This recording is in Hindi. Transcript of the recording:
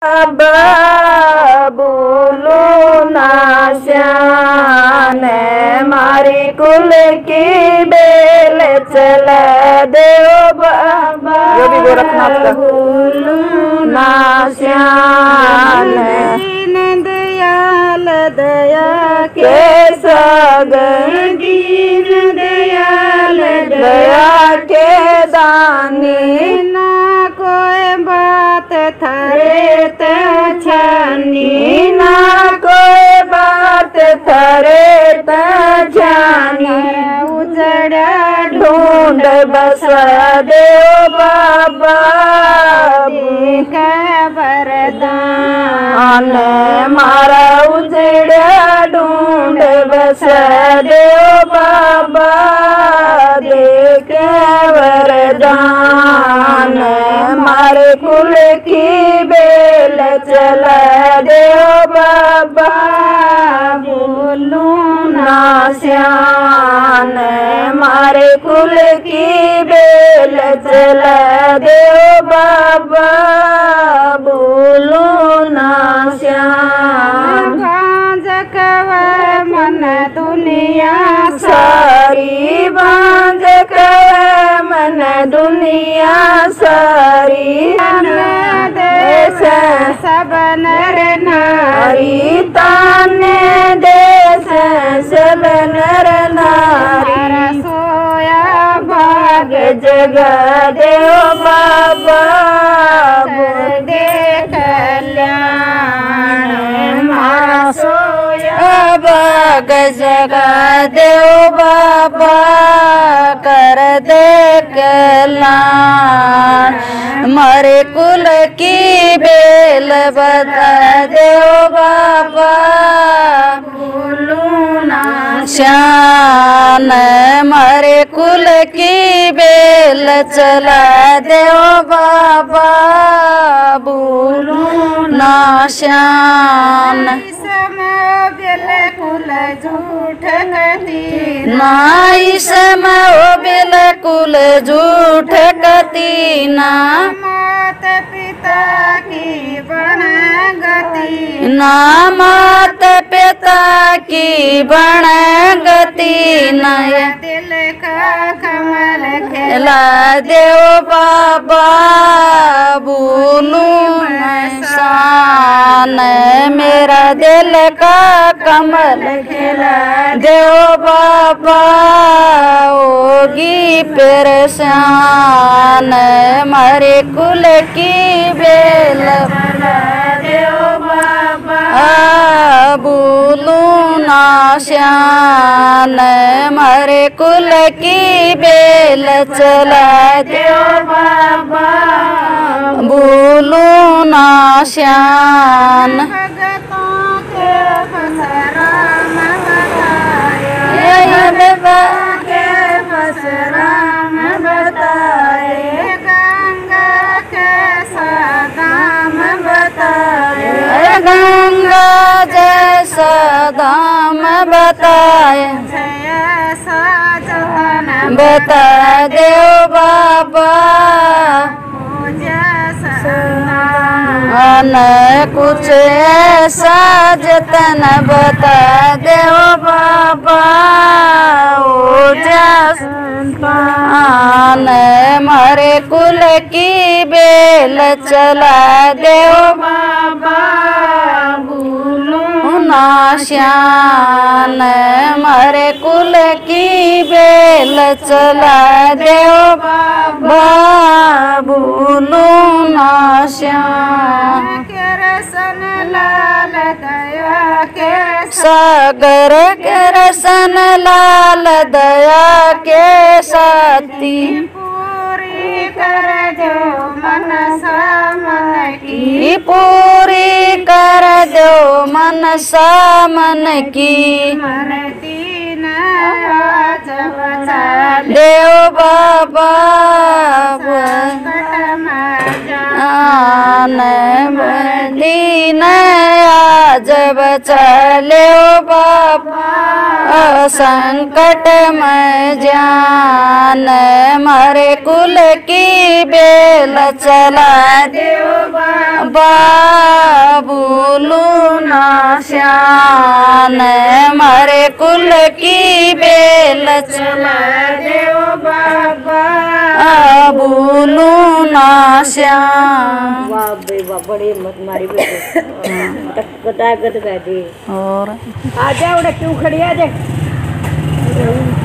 बोलो ना श्यान मारी कुल की बेल चला देव बाबा। जो भी गोरखनाथ का बोलो ना श्यान दयाल दया के सागर दीन दयाल दया के दानी ना कोई बात थरे छानी ना कोई बात थरे जानी उजड़ा ढूंढ बसा देव बाबा का वरदान मारा उजड़ा ढूंढ बसा देव बाबा देखे वरदान मारे कुल की बेल चला देव बाबा। बोलो ना श्यान मारे कुल की बेल चला देव बाबा। बोलो ना श्यान मन दुनिया सारी बांध कर मन दुनिया सारी देश सब नर नारी ताने देश सब नर नारी सोया भाग जगा देव बाबा दे कल्याण मारा सोया भाग जगा देव बाबा कर दे कल्याण मारे कुल की बेल बता देव बाबा। बोलो ना श्यान मारे कुल की बेल चला देव बाबा। बोलो ना श्यान बिल्कुल झूठ कती नाई समय बिल्कुल झूठ कती ना मात पिता की बण गति ना मात पिता की बण गति नय दिल का कमल खेला देव बाबा। बोलू शान मेरा दिल का कमल खिला देव बाबा। होगी परेशान मारे कुल की बेल देव बाबा। बोलू ना श्यान मारे कुल की बेल चला देव बाबा। बोलू ना श्यान राम बताए गंगा कैसा दाम बताए गंगा जैसा दाम बताए बता देव बाबा। न कुछ ऐसा जतन बता देव बाबा। ओ जसान मारे कुल की बेल चला देव बाबा। बोलो ना श्यान मारे कुल की बेल चला देव बाबा। बोलो ना श्यान रसन लाल दया के सागर के रसन लाल दया के साथी पूरी कर दो मन सामन की पूरी कर दो मन सामन की मरती न देव बाबा। दीन आज बचा ले बाबा संकट में जान मरे कुल की बेल चला देव बाबा। श्यान मरे कुल की बेल चला देव बाबा भूलू ना श्याम। वाह बे वाह, बड़ी मत मारी और आ जाओ, क्यों खड़ी आ जा।